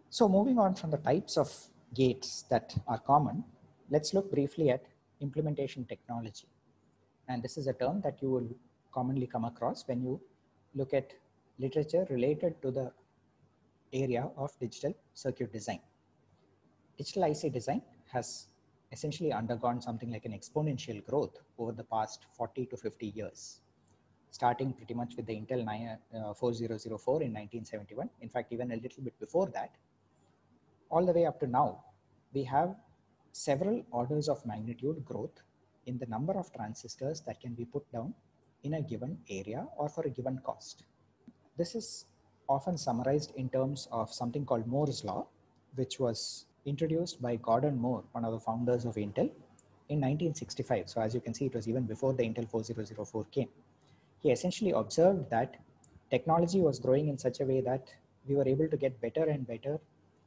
So moving on from the types of gates that are common, let's look briefly at implementation technology. And this is a term that you will commonly come across when you look at literature related to the area of digital circuit design. Digital IC design has essentially undergone something like an exponential growth over the past 40 to 50 years, starting pretty much with the Intel 4004 in 1971. In fact, even a little bit before that, all the way up to now, we have several orders of magnitude growth in the number of transistors that can be put down in a given area or for a given cost. This is often summarized in terms of something called Moore's law, which was introduced by Gordon Moore, one of the founders of Intel, in 1965. So as you can see, it was even before the Intel 4004 came. He essentially observed that technology was growing in such a way that we were able to get better and better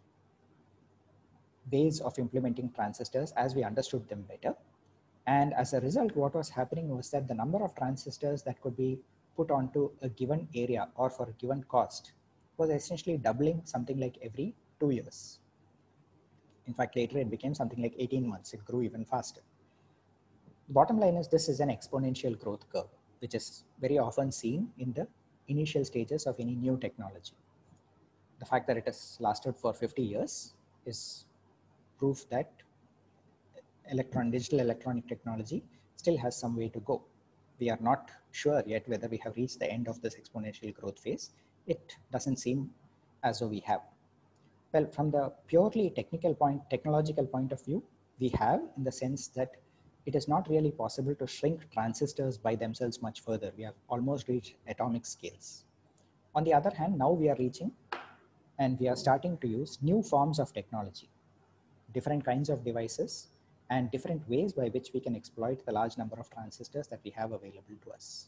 ways of implementing transistors as we understood them better. And as a result, what was happening was that the number of transistors that could be put onto a given area or for a given cost was essentially doubling something like every 2 years. In fact, later it became something like 18 months. It grew even faster. The bottom line is this is an exponential growth curve, which is very often seen in the initial stages of any new technology. The fact that it has lasted for 50 years is proof that digital electronic technology still has some way to go. We are not sure yet whether we have reached the end of this exponential growth phase. It doesn't seem as though we have. Well, from the purely technological point of view, we have, in the sense that it is not really possible to shrink transistors by themselves much further. We have almost reached atomic scales. On the other hand, now we are reaching and we are starting to use new forms of technology, different kinds of devices, and different ways by which we can exploit the large number of transistors that we have available to us.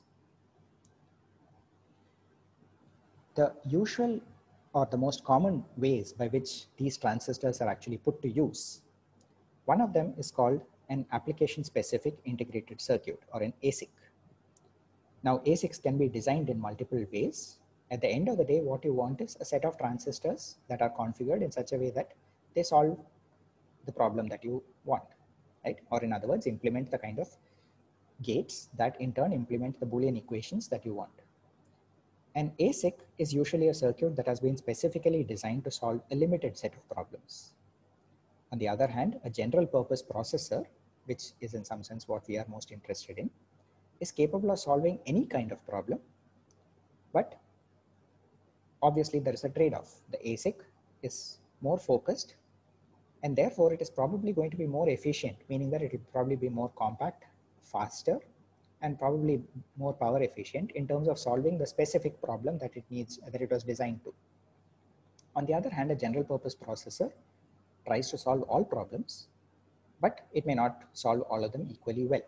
The usual or the most common ways by which these transistors are actually put to use, one of them is called an application-specific integrated circuit, or an ASIC. Now, ASICs can be designed in multiple ways. At the end of the day, what you want is a set of transistors that are configured in such a way that they solve the problem that you want, right? Or in other words, implement the kind of gates that in turn implement the Boolean equations that you want. An ASIC is usually a circuit that has been specifically designed to solve a limited set of problems. On the other hand, a general purpose processor, which is in some sense what we are most interested in, is capable of solving any kind of problem, but obviously there is a trade-off. The ASIC is more focused, and therefore it is probably going to be more efficient, meaning that it will probably be more compact, faster, and probably more power efficient in terms of solving the specific problem that it needs, that it was designed to. On the other hand, a general purpose processor tries to solve all problems, but it may not solve all of them equally well.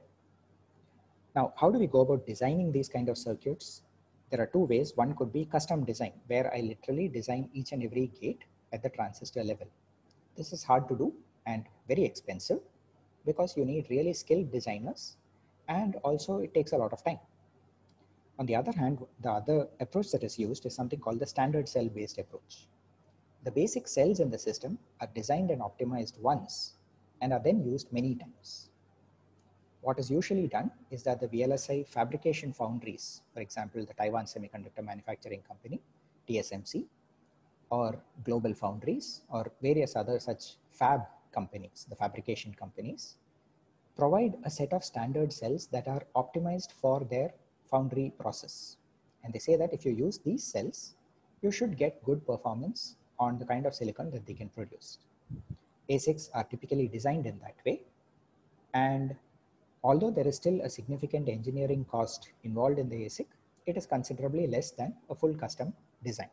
Now, how do we go about designing these kind of circuits? There are two ways. One could be custom design, where I literally design each and every gate at the transistor level. This is hard to do and very expensive because you need really skilled designers, and also it takes a lot of time. On the other hand, the other approach that is used is something called the standard cell based approach. The basic cells in the system are designed and optimized once and are then used many times. What is usually done is that the VLSI fabrication foundries, for example, the Taiwan Semiconductor Manufacturing Company, TSMC, or Global Foundries, or various other such fab companies, the fabrication companies, provide a set of standard cells that are optimized for their foundry process. And they say that if you use these cells, you should get good performance on the kind of silicon that they can produce. ASICs are typically designed in that way, and although there is still a significant engineering cost involved in the ASIC, it is considerably less than a full custom design.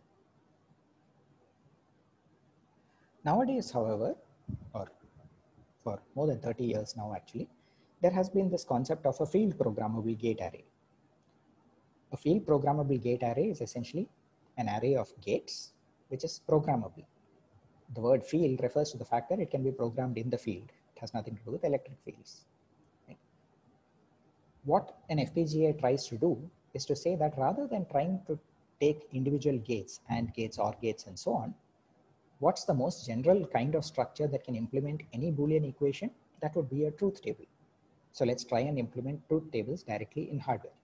Nowadays, however, or for more than 30 years now actually, there has been this concept of a field programmable gate array. A field programmable gate array is essentially an array of gates which is programmable. The word field refers to the fact that it can be programmed in the field. It has nothing to do with electric fields. Right? What an FPGA tries to do is to say that rather than trying to take individual gates, AND gates, OR gates, and so on, What's the most general kind of structure that can implement any Boolean equation? That would be a truth table. So let's try and implement truth tables directly in hardware.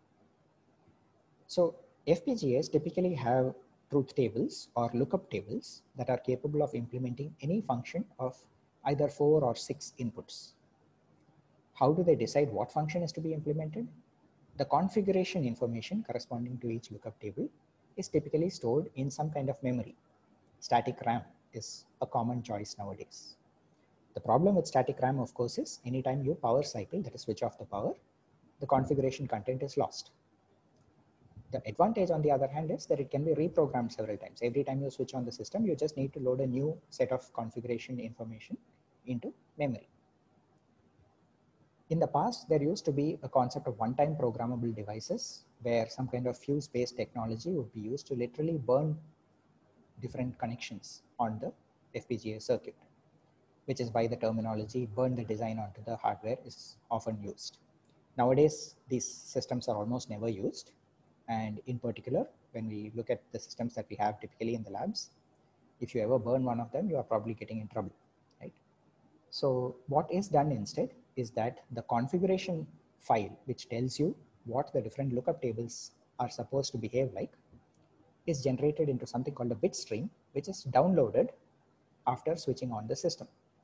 So FPGAs typically have truth tables or lookup tables that are capable of implementing any function of either 4 or 6 inputs. How do they decide what function is to be implemented? The configuration information corresponding to each lookup table is typically stored in some kind of memory. Static RAM is a common choice nowadays. The problem with static RAM, of course, is anytime you power cycle, that is switch off the power, the configuration content is lost. The advantage, on the other hand, is that it can be reprogrammed several times. Every time you switch on the system, you just need to load a new set of configuration information into memory. In the past, there used to be a concept of one-time programmable devices where some kind of fuse-based technology would be used to literally burn different connections on the FPGA circuit, which is why the terminology burn the design onto the hardware is often used. Nowadays, these systems are almost never used. And in particular, when we look at the systems that we have typically in the labs, if you ever burn one of them, you are probably getting in trouble, right? So what is done instead is that the configuration file, which tells you what the different lookup tables are supposed to behave like, is generated into something called a bit stream, which is downloaded after switching on the system.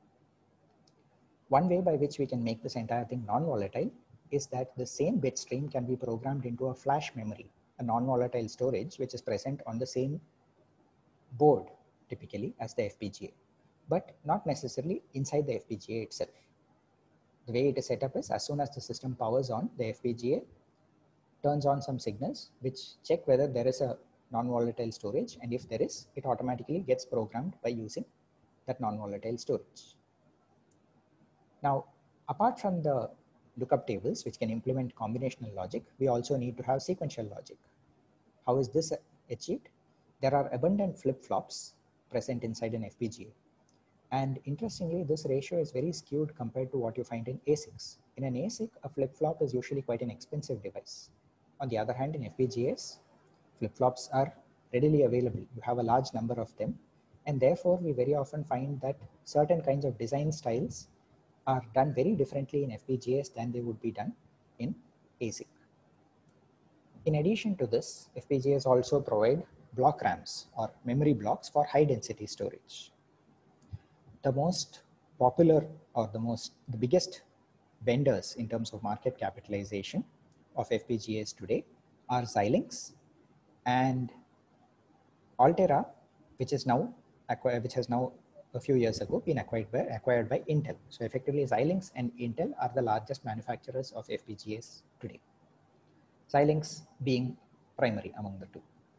One way by which we can make this entire thing non-volatile is that the same bit stream can be programmed into a flash memory, a non-volatile storage, which is present on the same board typically as the FPGA, but not necessarily inside the FPGA itself. The way it is set up is as soon as the system powers on, the FPGA turns on some signals which check whether there is a non-volatile storage, and if there is, it automatically gets programmed by using that non-volatile storage. Now, apart from the lookup tables, which can implement combinational logic, we also need to have sequential logic. How is this achieved? There are abundant flip-flops present inside an FPGA. And interestingly, this ratio is very skewed compared to what you find in ASICs. In an ASIC, a flip-flop is usually quite an expensive device. On the other hand, in FPGAs, flip-flops are readily available. You have a large number of them. And therefore, we very often find that certain kinds of design styles are done very differently in FPGAs than they would be done in ASIC. In addition to this, FPGAs also provide block RAMs or memory blocks for high density storage. The most popular or the biggest vendors in terms of market capitalization of FPGAs today are Xilinx and Altera, which has now a few years ago been acquired by Intel. So effectively, Xilinx and Intel are the largest manufacturers of FPGAs today. Xilinx being primary among the two.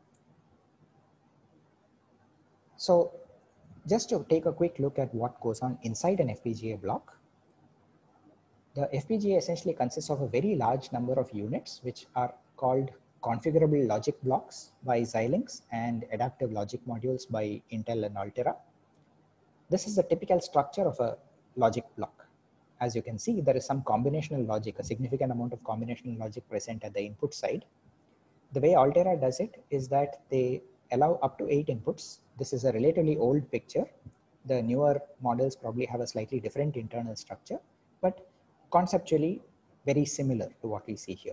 So just to take a quick look at what goes on inside an FPGA block, the FPGA essentially consists of a very large number of units, which are called configurable logic blocks by Xilinx and adaptive logic modules by Intel and Altera. This is the typical structure of a logic block. As you can see, there is some combinational logic, a significant amount of combinational logic present at the input side. The way Altera does it is that they allow up to 8 inputs. This is a relatively old picture. The newer models probably have a slightly different internal structure, but conceptually very similar to what we see here.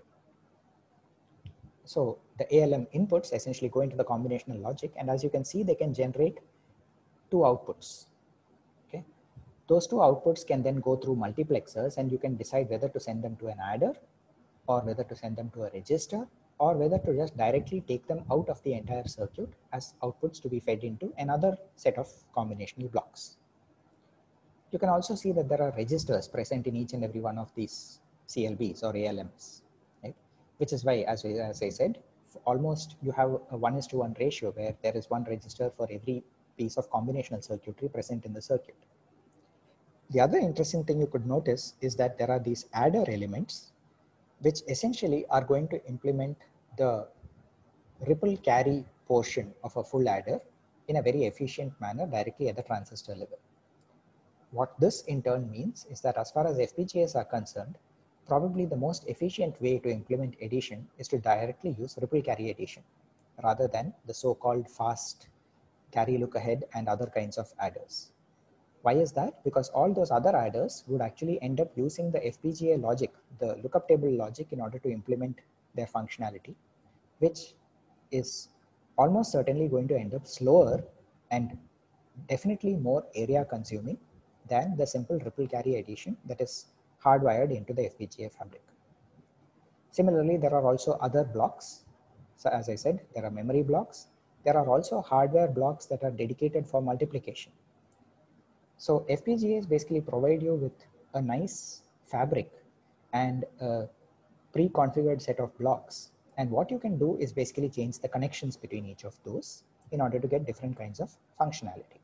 So the ALM inputs essentially go into the combinational logic, and as you can see, they can generate 2 outputs. Okay, those 2 outputs can then go through multiplexers, and you can decide whether to send them to an adder or whether to send them to a register, or whether to just directly take them out of the entire circuit as outputs to be fed into another set of combinational blocks. You can also see that there are registers present in each and every one of these CLBs or ALMs, right? Which is why, as I said, almost you have a 1:1 ratio where there is 1 register for every piece of combinational circuitry present in the circuit. The other interesting thing you could notice is that there are these adder elements which essentially are going to implement the ripple carry portion of a full adder in a very efficient manner directly at the transistor level. What this in turn means is that as far as FPGAs are concerned, probably the most efficient way to implement addition is to directly use ripple carry addition rather than the so-called fast carry look ahead, and other kinds of adders. Why is that? Because all those other adders would actually end up using the FPGA logic, the lookup table logic, in order to implement their functionality, which is almost certainly going to end up slower and definitely more area consuming than the simple ripple carry addition that is hardwired into the FPGA fabric. Similarly, there are also other blocks. So as I said, there are memory blocks. There are also hardware blocks that are dedicated for multiplication. So FPGAs basically provide you with a nice fabric and a pre-configured set of blocks. And what you can do is basically change the connections between each of those in order to get different kinds of functionality.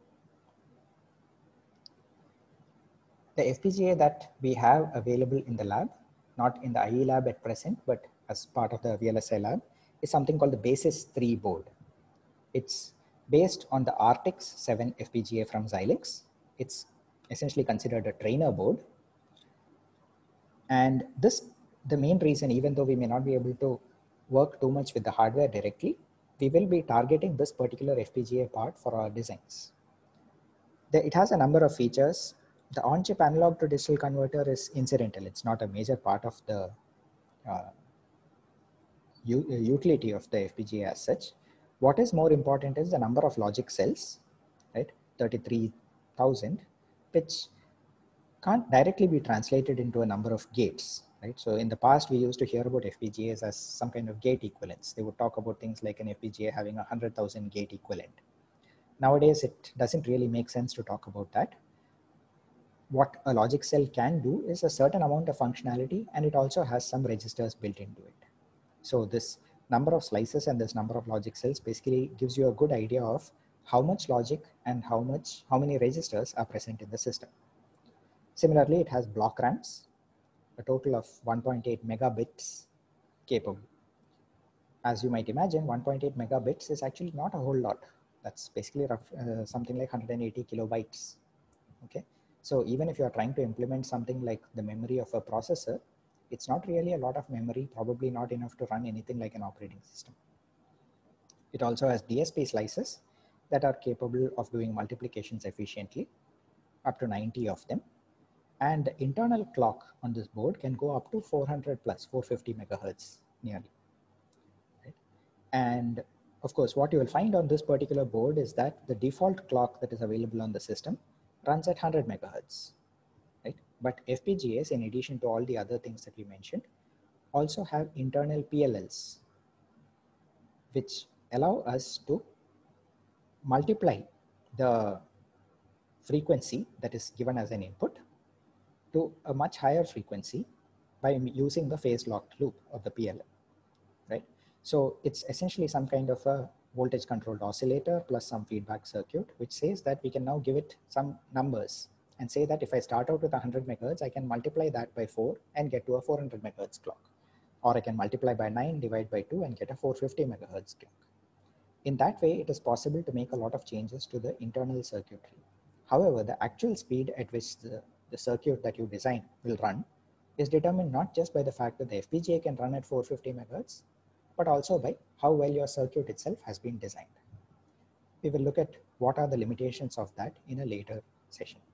The FPGA that we have available in the lab, not in the IE lab at present, but as part of the VLSI lab, is something called the Basis 3 board. It's based on the Artix 7 FPGA from Xilinx. It's essentially considered a trainer board. And the main reason, even though we may not be able to work too much with the hardware directly, we will be targeting this particular FPGA part for our designs. It has a number of features. The on-chip analog to digital converter is incidental. It's not a major part of the utility of the FPGA as such. What is more important is the number of logic cells, right? 33,000, which can't directly be translated into a number of gates, right? So in the past, we used to hear about FPGAs as some kind of gate equivalents. They would talk about things like an FPGA having 100,000 gate equivalent. Nowadays, it doesn't really make sense to talk about that. What a logic cell can do is a certain amount of functionality, and it also has some registers built into it. So this number of slices and this number of logic cells basically gives you a good idea of how much logic and how many registers are present in the system. Similarly, it has block RAMs, a total of 1.8 megabits capable. As you might imagine, 1.8 megabits is actually not a whole lot. That's basically something like 180 kilobytes. Okay, so even if you are trying to implement something like the memory of a processor, it's not really a lot of memory, probably not enough to run anything like an operating system. It also has DSP slices that are capable of doing multiplications efficiently, up to 90 of them. And the internal clock on this board can go up to 400 plus, 450 megahertz nearly. Right? And of course, what you will find on this particular board is that the default clock that is available on the system runs at 100 megahertz. Right? But FPGAs, in addition to all the other things that we mentioned, also have internal PLLs, which allow us to multiply the frequency that is given as an input to a much higher frequency by using the phase locked loop of the PLL, right? So it's essentially some kind of a voltage controlled oscillator plus some feedback circuit, which says that we can now give it some numbers and say that if I start out with 100 megahertz, I can multiply that by 4 and get to a 400 megahertz clock. Or I can multiply by 9, divide by 2 and get a 450 megahertz clock. In that way, it is possible to make a lot of changes to the internal circuitry. However, the actual speed at which the circuit that you design will run is determined not just by the fact that the FPGA can run at 450 megahertz, but also by how well your circuit itself has been designed. We will look at what are the limitations of that in a later session.